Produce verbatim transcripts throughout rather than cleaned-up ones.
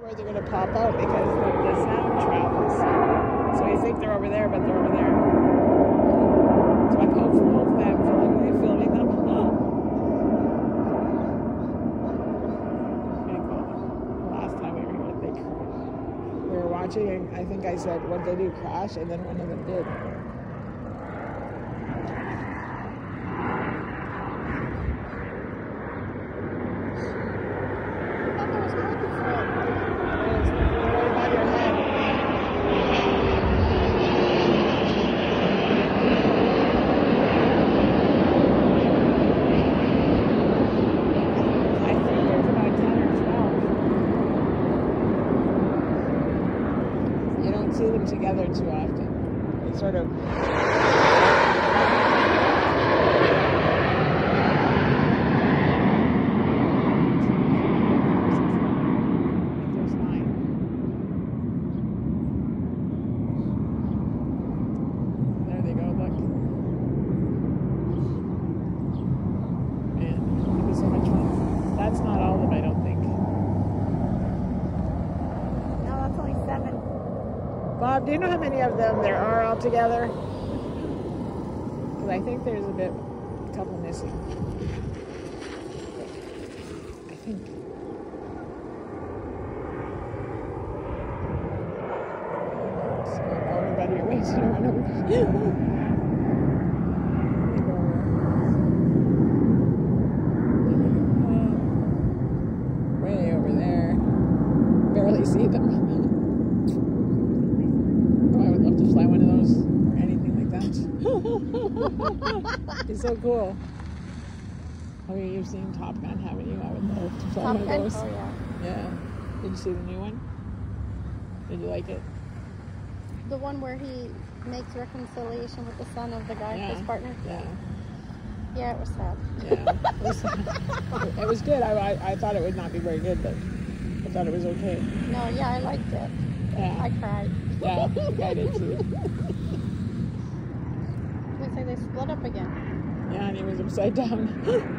where they're going to pop out because the, the sound travels. So you think they're over there, but they're over there. So I'm hopeful, hopefully I'm filming, filming them. Pretty cool. The last time we were here, I think we were watching, and I think I said, what they do, crash? And then one of them did. See them together too often. They sort of there's nine. There they go, look. Man, it was so much fun. That's not all of them, I don't think. No, that's only seven. Bob, do you know how many of them there are altogether? Because I think there's a bit, a couple missing. I think. So, everybody, you're waiting to run over. Way over there. Barely see them. Fly one of those or anything like that. It's so cool. Oh, you've seen Top Gun, haven't you? I would love to fly Top one of Gun? those. Oh, yeah. Yeah. Did you see the new one? Did you like it? The one where he makes reconciliation with the son of the guy, Yeah. his partner? Yeah. Yeah, it was sad. Yeah. It was, it was good. I, I, I thought it would not be very good, but I thought it was okay. No, yeah, I liked it. Yeah. I cried. Yeah, I did too. Looks like they split up again. Yeah, and he was upside down.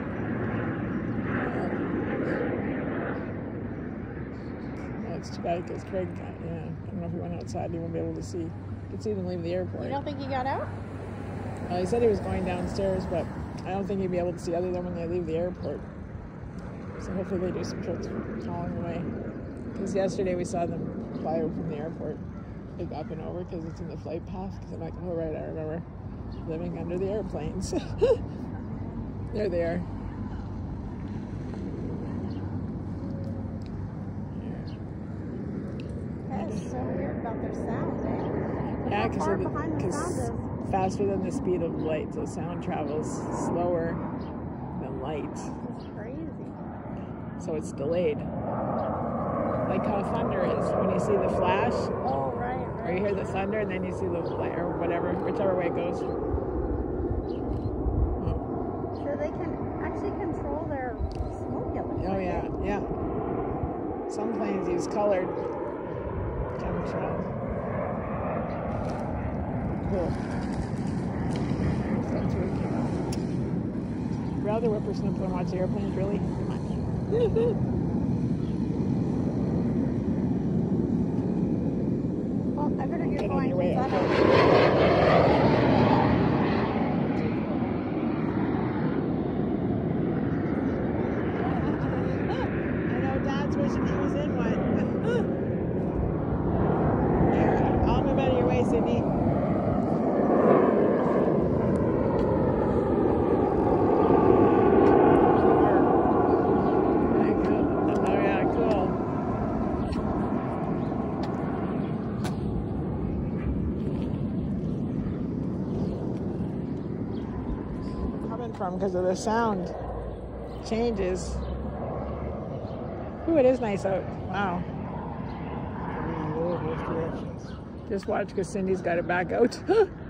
That's too bad because Craig, got, yeah, I don't know if he went outside, he won't be able to see. You could see them leave the airport. You don't think he got out? Uh, he said he was going downstairs, but I don't think he'd be able to see other than when they leave the airport. So hopefully they do some trips along the way. Because yesterday we saw them fly over from the airport, like up and over, because it's in the flight path. Because I'm like, oh right, I remember living under the airplanes. There they are. That is so weird about their sound, eh? Yeah, How far behind the sound because is. faster than the speed of light, so sound travels slower than light. It's crazy. So it's delayed. Like how thunder is when you see the flash, Oh, right, right. or you hear the thunder and then you see the light, or whatever, whichever way it goes. Oh, So they can actually control their smoke levels. oh yeah, yeah. Some planes use colored chemtrails. Cool. That's really cool. Rather whippersnapper and watch the airplanes, really? Well, I better get Get on going. your way. Since I Okay. have- I know Dad's wishing he was in one. Here, I'll move out of your way, Sydney. Oh yeah, cool. Coming from because of the sound changes. Ooh, it is nice out. Wow. Just watch because Cindy's got it back out.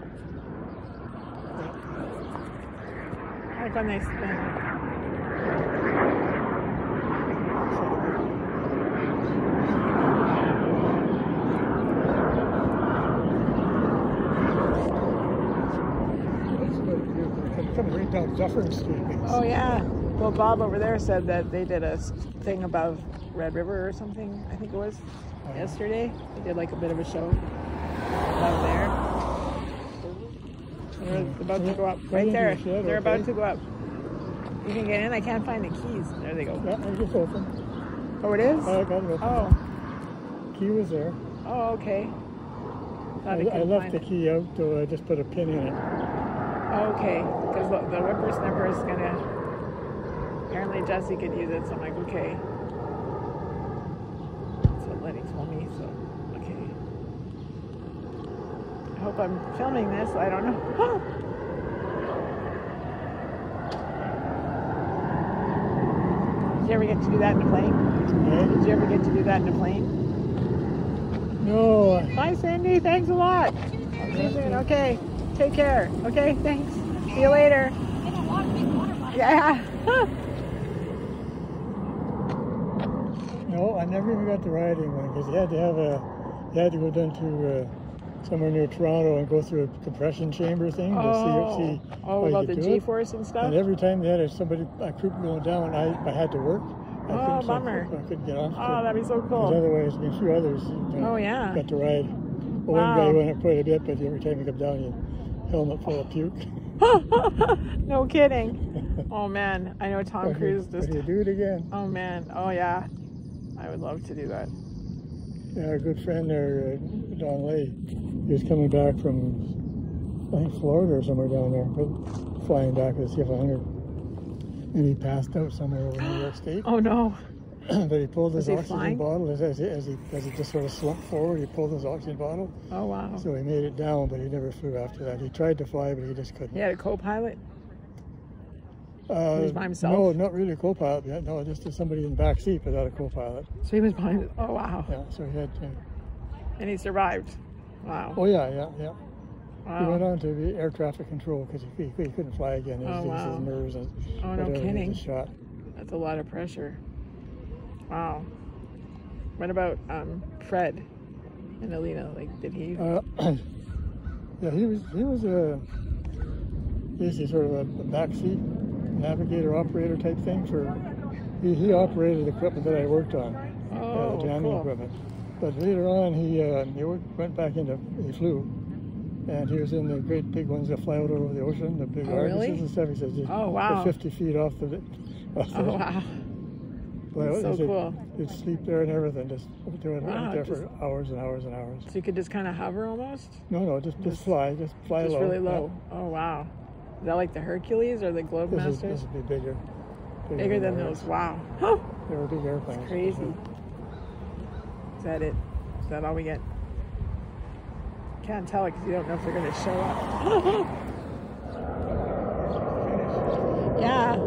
Like when they spin. Zephyr Street. Oh yeah. Well, Bob over there said that they did a thing above Red River or something, I think it was, uh-huh. yesterday. They did like a bit of a show out there. They're about to go up. Right there. They're about to go up. You can get in. I can't find the keys. There they go. Yeah, I just opened. Oh, it is? I got it open. Oh. Key was there. Oh, okay. I, I left the key out, so I just put a pin in it. Okay, because the, the whippersnapper is going to... Apparently Jesse could use it, so I'm like, okay. That's what Lenny told me, so, okay. I hope I'm filming this, I don't know. Did you ever get to do that in a plane? Yeah. Did you ever get to do that in a plane? No. Bye, Cindy. Thanks a lot. See you soon. Okay. Take care. Okay, thanks. See you later. Yeah. No, I never even got to ride in one because you had to have a, you had to go down to uh, somewhere near Toronto and go through a compression chamber thing oh. to see, see oh, how about you the G-force and stuff? And every time they had a, somebody, a group going down, I, I had to work. I oh, bummer. I couldn't get off. Oh, that'd be so cool. Otherwise, a few others you know, oh, yeah. got to ride. Well, wow. One guy went up quite a bit, but every time you come down, you helmet full of puke. No kidding. Oh, man. I know Tom Cruise just... Would you do it again? Oh, man. Oh, yeah. I would love to do that. Yeah, our good friend there, uh, Don Lay, he was coming back from, I think, Florida or somewhere down there, but flying back with the C F one hundred. And he passed out somewhere over New York State. Oh, no. But he pulled his he oxygen flying? bottle as, as, he, as, he, as he just sort of slumped forward. He pulled his oxygen bottle. Oh, wow. So he made it down, but he never flew after that. He tried to fly, but he just couldn't. He had a co-pilot? Uh, he was by himself? No, not really a co-pilot yet. No, just somebody in the back seat without a co-pilot. So he was behind it? Oh, wow. Yeah, so he had... Uh, and he survived? Wow. Oh, yeah, yeah, yeah. Wow. He went on to the air traffic control because he, he, he couldn't fly again. His, oh, wow. his nerves and oh, no kidding. Shot. That's a lot of pressure. Wow. What about um, Fred and Alina? Like, did he? Uh, yeah, he was he was a basically sort of a, a backseat navigator operator type thing for. He, he operated the equipment that I worked on, oh, uh, the jamming cool. equipment. But later on, he uh, he went back into he flew, and he was in the great big ones that fly out over the ocean, the big oh, really? and stuff. He says, oh wow, fifty feet off the. Off the oh wow. Well, That's so cool. You'd sleep there and everything, just doing wow, there just, for hours and hours and hours. So you could just kind of hover almost? No, no, just just, just fly, just fly just low. Just really low. Yeah. Oh wow. Is that like the Hercules or the Globemasters? This, this would be bigger. Bigger, bigger than, than those. Wow. They were big airplanes. That's crazy. Is that it? Is that all we get? Can't tell it because you don't know if they're going to show up. Yeah.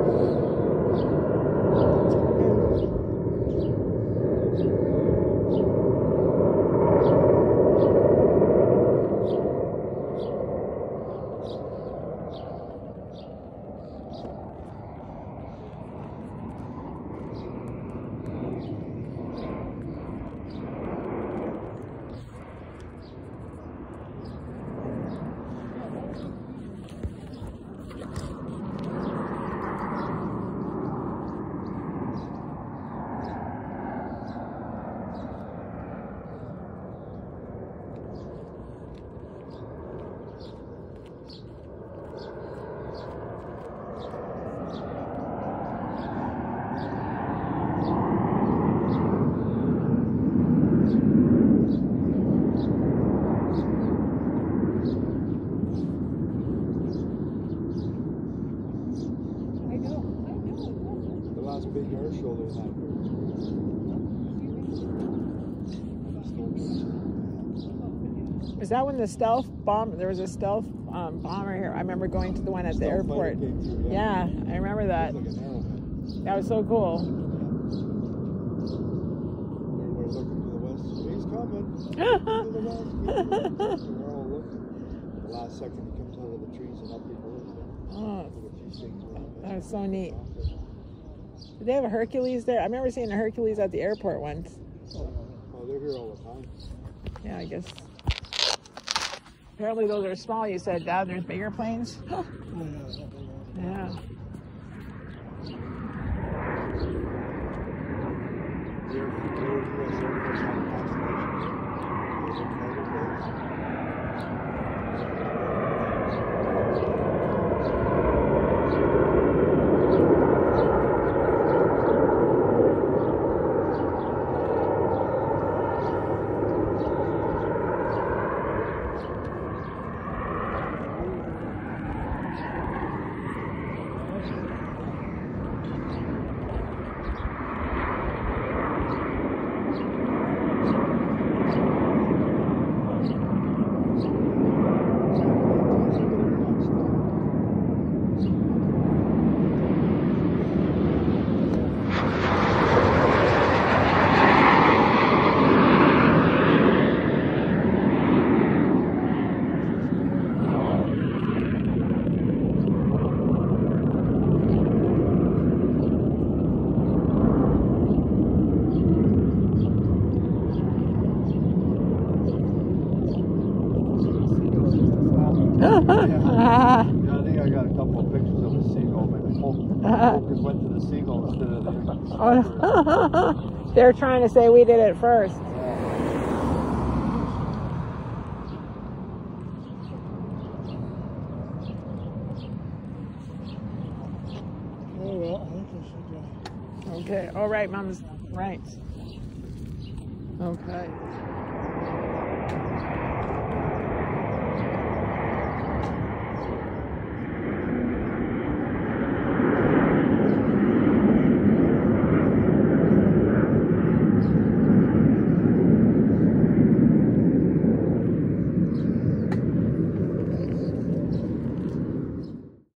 Big air shoulder in that Was that when the stealth bomb, there was a stealth um, bomber here. I remember going to the one at the airport. Through, yeah. yeah, I remember that. Like that was so cool. Everybody's looking to the west. He's coming. to the west. We're all looking. The last second he comes out of the trees and up he goes. Oh, that was so neat. Did they have a Hercules there? I remember seeing a Hercules at the airport once. Oh, they're here all the time. Yeah, I guess. Apparently those are small, you said, Dad. There's bigger planes? Yeah. Yeah, I think I got a couple of pictures of a seagull. Maybe the focus went to the seagull instead of the Oh, they're trying to say we did it first. Oh, well, I think I should go. Okay. All right, Mom's right. Okay.